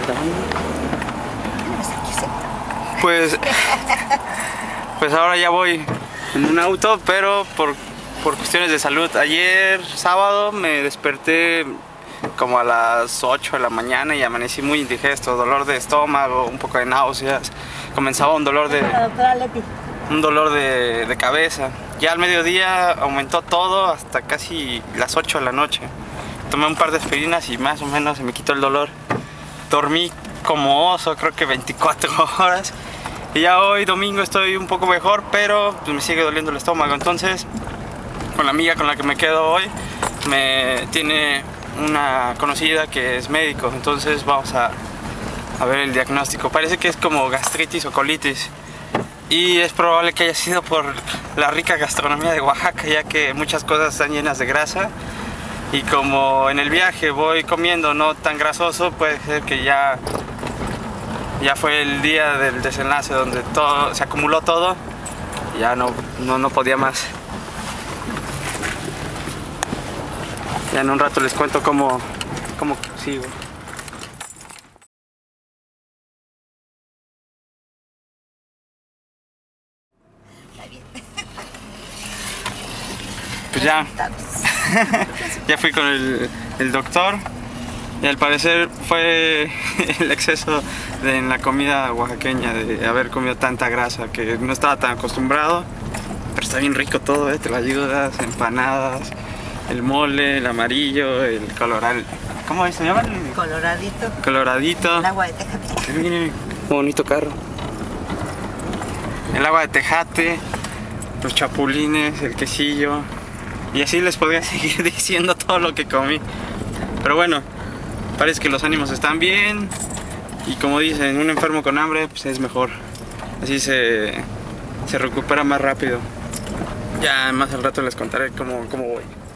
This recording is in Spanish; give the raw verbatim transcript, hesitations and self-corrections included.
Pues, pues ahora ya voy en un auto, pero por, por cuestiones de salud. Ayer sábado me desperté como a las ocho de la mañana y amanecí muy indigesto, dolor de estómago, un poco de náuseas, comenzaba un dolor de, un dolor de, de cabeza. Ya al mediodía aumentó todo hasta casi las ocho de la noche. Tomé un par de aspirinas y más o menos se me quitó el dolor. Dormí como oso, creo que veinticuatro horas. Y ya hoy domingo estoy un poco mejor, pero pues me sigue doliendo el estómago. Entonces, con la amiga con la que me quedo hoy, me tiene una conocida que es médico. Entonces vamos a, a ver el diagnóstico. Parece que es como gastritis o colitis. Y es probable que haya sido por la rica gastronomía de Oaxaca, ya que muchas cosas están llenas de grasa. Y como en el viaje voy comiendo no tan grasoso, puede ser que ya, ya fue el día del desenlace donde todo, se acumuló todo y ya no, no, no podía más. Ya en un rato les cuento cómo, cómo sigo. Pues ya, ya fui con el, el doctor y al parecer fue el exceso de, en la comida oaxaqueña, de haber comido tanta grasa que no estaba tan acostumbrado, pero está bien rico todo, ¿eh? Te lo ayudas, empanadas, el mole, el amarillo, el colorado, ¿cómo se llama? Coloradito. Coloradito. El agua de tejate. Miren, qué bonito carro. El agua de tejate, los chapulines, el quesillo. Y así les podría seguir diciendo todo lo que comí. Pero bueno, parece que los ánimos están bien. Y como dicen, un enfermo con hambre pues es mejor. Así se, se recupera más rápido. Ya más al rato les contaré cómo, cómo voy.